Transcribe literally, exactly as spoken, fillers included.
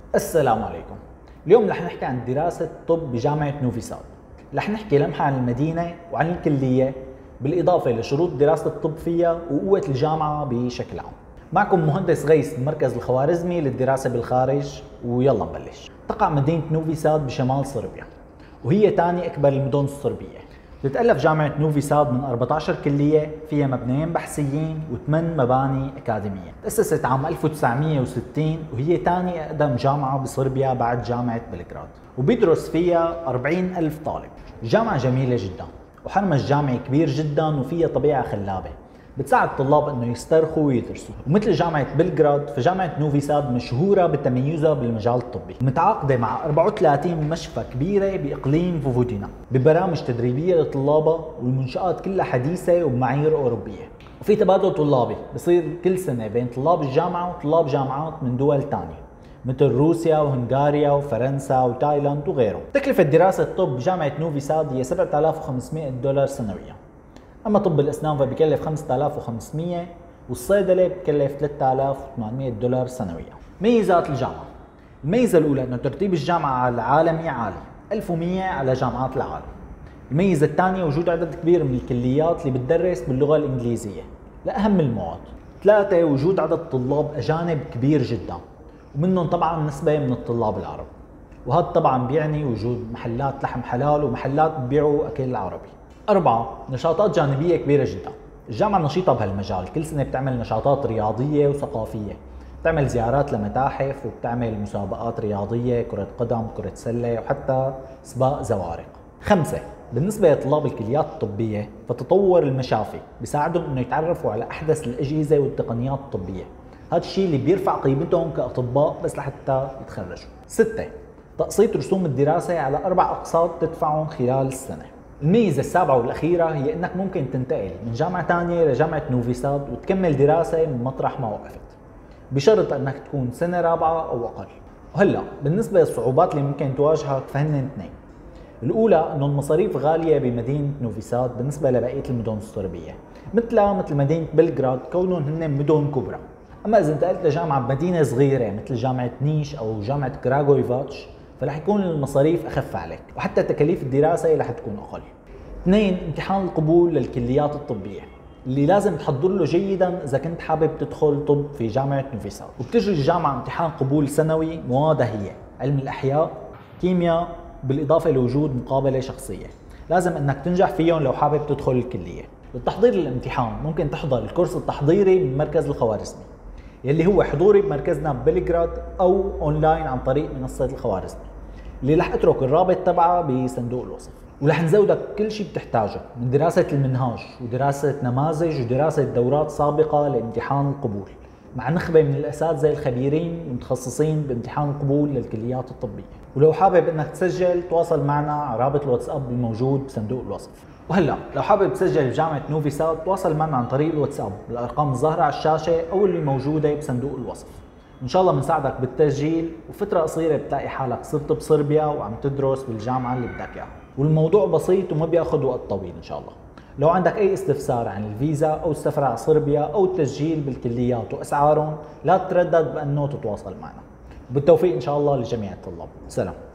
السلام عليكم. اليوم رح نحكي عن دراسة طب بجامعة نوفي ساد. رح نحكي لمحة عن المدينة وعن الكلية، بالإضافة لشروط دراسة الطب فيها وقوة الجامعة بشكل عام. معكم مهندس غيث من المركز الخوارزمي للدراسة بالخارج، ويلا نبلش. تقع مدينة نوفي ساد بشمال صربيا، وهي ثاني أكبر المدن الصربية. تتألف جامعة نوفي ساد من أربعة عشر كلية، فيها مبنيين بحثيين وثمان مباني أكاديمية. تأسست عام ألف وتسعمئة وستين، وهي ثاني أقدم جامعة بصربيا بعد جامعة بلغراد، وبيدرس فيها أربعين ألف طالب. الجامعة جميلة جدا، وحرمها الجامعي كبير جدا، وفيها طبيعة خلابة بتساعد الطلاب انه يسترخوا ويدرسوا. ومثل جامعة بلغراد، فجامعة نوفي ساد مشهورة بتميزها بالمجال الطبي، متعاقدة مع أربعة وثلاثين مشفى كبيرة بإقليم فوفودينا ببرامج تدريبية لطلابها، والمنشآت كلها حديثة وبمعايير أوروبية. وفي تبادل طلابي بصير كل سنة بين طلاب الجامعة وطلاب جامعات من دول ثانية مثل روسيا وهنغاريا وفرنسا وتايلاند وغيرهم. تكلفة دراسة الطب بجامعة نوفي ساد هي سبعة آلاف وخمسمئة دولار سنويا. أما طب الأسنان فبكلف خمسة آلاف وخمسمئة، والصيدلة بكلف ثلاثة آلاف وثمانمئة دولار سنويا. ميزات الجامعة: الميزة الأولى أنه ترتيب الجامعة العالمي عالي، ألف ومئة على جامعات العالم. الميزة الثانية وجود عدد كبير من الكليات اللي بتدرس باللغة الإنجليزية لأهم المواد. ثلاثة، وجود عدد طلاب أجانب كبير جدا، ومنهم طبعا نسبة من الطلاب العرب، وهذا طبعا بيعني وجود محلات لحم حلال ومحلات ببيعوا أكل عربي. أربعة، نشاطات جانبية كبيرة جدا. الجامعة نشيطة بهالمجال، كل سنة بتعمل نشاطات رياضية وثقافية، بتعمل زيارات لمتاحف، وبتعمل مسابقات رياضية، كرة قدم، كرة سلة، وحتى سباق زوارق. خمسة، بالنسبة لطلاب الكليات الطبية، فتطور المشافي بيساعدهم انه يتعرفوا على احدث الاجهزة والتقنيات الطبية، هذا الشيء اللي بيرفع قيمتهم كأطباء بس لحتى يتخرجوا. ستة، تقسيط رسوم الدراسة على أربع أقساط تدفعهم خلال السنة. الميزة السابعة والأخيرة هي أنك ممكن تنتقل من جامعة ثانية لجامعة نوفي ساد وتكمل دراسة من مطرح ما وقفت، بشرط أنك تكون سنة رابعة أو أقل. وهلا بالنسبة للصعوبات اللي ممكن تواجهك فهن اثنين. الأولى أنه المصاريف غالية بمدينة نوفي ساد بالنسبة لبقية المدن الصربية، مثلها مثل مدينة بلغراد كونهم هن مدن كبرى. أما إذا انتقلت لجامعة بمدينة صغيرة مثل جامعة نيش أو جامعة كراغويفاتش، فرح يكون المصاريف أخف عليك، وحتى تكاليف الدراسة رح تكون أقل. اثنين، امتحان القبول للكليات الطبية اللي لازم تحضر له جيدا إذا كنت حابب تدخل طب في جامعة نوفي ساد. وبتجري الجامعة امتحان قبول سنوي، موادها هي علم الأحياء، كيمياء، بالإضافة لوجود مقابلة شخصية لازم أنك تنجح فيهم لو حابب تدخل الكلية. للتحضير للامتحان ممكن تحضر الكورس التحضيري من مركز الخوارزمي، يلي هو حضوري بمركزنا ببلغراد أو أونلاين عن طريق منصة الخوارزمي، اللي رح اترك الرابط تبعها بصندوق الوصف. ورح نزودك كل شيء بتحتاجه من دراسة المنهاج ودراسة نماذج ودراسة دورات سابقة لامتحان القبول، مع نخبة من الأساتذة الخبيرين المتخصصين بامتحان القبول للكليات الطبية. ولو حابب انك تسجل، تواصل معنا على رابط الواتساب الموجود بصندوق الوصف. وهلا لو حابب تسجل بجامعة نوفي ساد، تواصل معنا عن طريق الواتساب بالارقام الظاهرة على الشاشة او اللي موجودة بصندوق الوصف. ان شاء الله بنساعدك بالتسجيل، وفترة قصيرة بتلاقي حالك صرت بصربيا وعم تدرس بالجامعة اللي بدك اياها، والموضوع بسيط وما بياخذ وقت طويل ان شاء الله. لو عندك اي استفسار عن الفيزا او السفر على صربيا او التسجيل بالكليات واسعارهم، لا تتردد بانه تتواصل معنا. بالتوفيق ان شاء الله لجميع الطلاب. سلام.